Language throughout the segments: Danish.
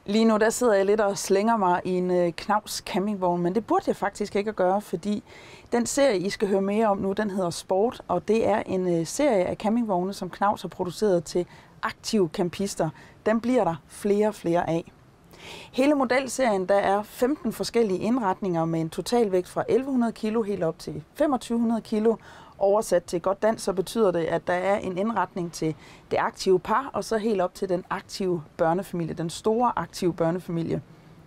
Lige nu der sidder jeg lidt og slænger mig i en Knaus campingvogn, men det burde jeg faktisk ikke at gøre, fordi den serie, I skal høre mere om nu, den hedder Sport, og det er en serie af campingvogne, som Knaus har produceret til aktive campister. Den bliver der flere og flere af. Hele modelserien, der er 15 forskellige indretninger med en totalvægt fra 1100 kg helt op til 2500 kg. Oversat til godt dansk, så betyder det, at der er en indretning til det aktive par, og så helt op til den aktive børnefamilie, den store aktive børnefamilie.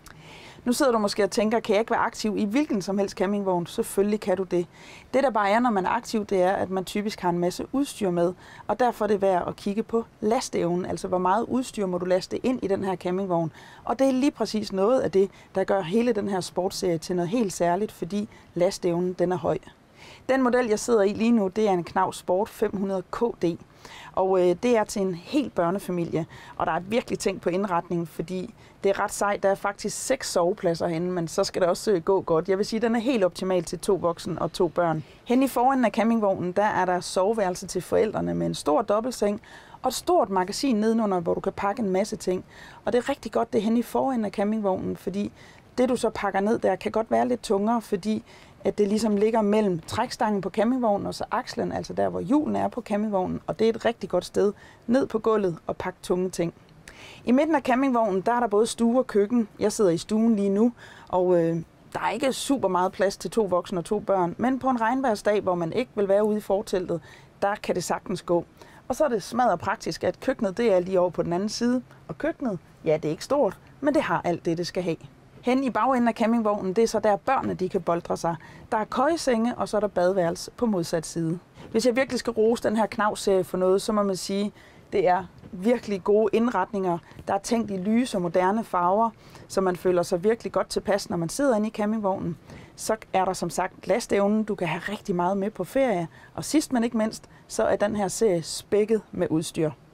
Nu sidder du måske og tænker, kan jeg ikke være aktiv i hvilken som helst campingvogn? Selvfølgelig kan du det. Det der bare er, når man er aktiv, det er, at man typisk har en masse udstyr med, og derfor er det værd at kigge på lasteevnen, altså hvor meget udstyr må du laste ind i den her campingvogn. Og det er lige præcis noget af det, der gør hele den her sportsserie til noget helt særligt, fordi lasteevnen den er høj. Den model, jeg sidder i lige nu, det er en Knaus Sport 500 KD. Og det er til en hel børnefamilie, og der er virkelig tænkt på indretningen, fordi det er ret sejt. Der er faktisk 6 sovepladser henne, men så skal det også gå godt. Jeg vil sige, at den er helt optimal til 2 voksne og 2 børn. Henne i forenden af campingvognen, der er der soveværelse til forældrene med en stor dobbeltseng og et stort magasin nedenunder, hvor du kan pakke en masse ting. Og det er rigtig godt, det er henne i forenden af campingvognen, fordi det du så pakker ned der kan godt være lidt tungere, fordi at det ligesom ligger mellem trækstangen på campingvognen og så akslen, altså der hvor hjulene er på campingvognen, og det er et rigtig godt sted ned på gulvet og pakke tunge ting. I midten af campingvognen, der er der både stue og køkken. Jeg sidder i stuen lige nu, og der er ikke super meget plads til 2 voksne og 2 børn, men på en regnvejrsdag, hvor man ikke vil være ude i forteltet, der kan det sagtens gå. Og så er det smadret praktisk, at køkkenet det er lige over på den anden side, og køkkenet, ja, det er ikke stort, men det har alt det, det skal have. Hen i bagenden af campingvognen, det er så der børnene de kan boldre sig. Der er køjesenge, og så er der badeværelse på modsat side. Hvis jeg virkelig skal rose den her Knaus-serie for noget, så må man sige, det er virkelig gode indretninger. Der er tænkt i lyse og moderne farver, så man føler sig virkelig godt tilpas, når man sidder inde i campingvognen. Så er der som sagt lasteevnen, du kan have rigtig meget med på ferie. Og sidst men ikke mindst, så er den her serie spækket med udstyr.